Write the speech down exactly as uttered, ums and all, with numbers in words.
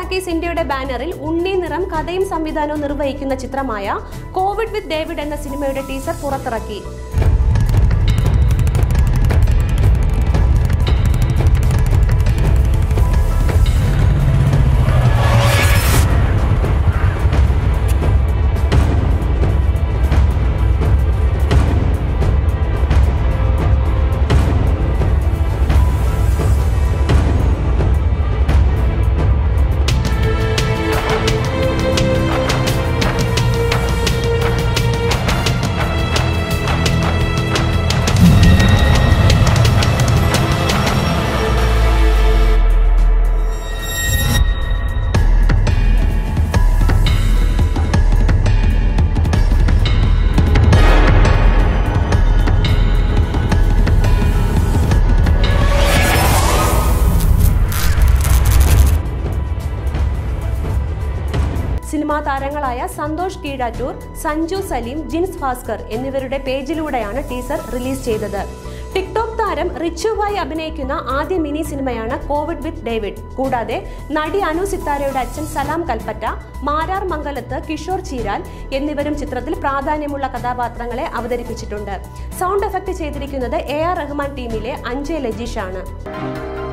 Talkies ഇന്ത്യയുടെ ബാനറിൽ ഉണ്ണി നിറം കഥയും സംവിധാനവും നിർവഹിക്കുന്ന ചിത്രമായ കോവിഡ് വിത്ത് ഡേവിഡ് എന്ന സിനിമയുടെ ടീസർ പുറത്തിറക്കി. സിനിമാ താരങ്ങളായ സന്തോഷ് കീഴാറ്റൂർ, സഞ്ജു സലീം, ജിൻസ് ഭാസ്കർ എന്നിവരുടെ പേജിലൂടെയാണ് ടീസർ റിലീസ് ചെയ്തത്. ടിക്ടോക്ക് താരം റിച്ചുവായി അഭിനയിക്കുന്ന ആദ്യ മിനി സിനിമയാണ് കോവിഡ് വിത്ത് ഡേവിഡ്. കൂടാതെ നടി അനു സിത്താരയുടെ അച്ഛൻ സലാം കൽപ്പറ്റ, മാരാർ മംഗലത്ത് കിഷോർ ചീരാൽ എന്നിവരും ചിത്രത്തിൽ പ്രാധാന്യമുള്ള കഥാപാത്രങ്ങളെ അവതരിപ്പിച്ചിട്ടുണ്ട്. സൗണ്ട് എഫക്ട് ചെയ്തിരിക്കുന്നത് എ ആർ റഹ്മാൻ ടീമിലെ അഞ്ജയ് ലജീഷ് ആണ്.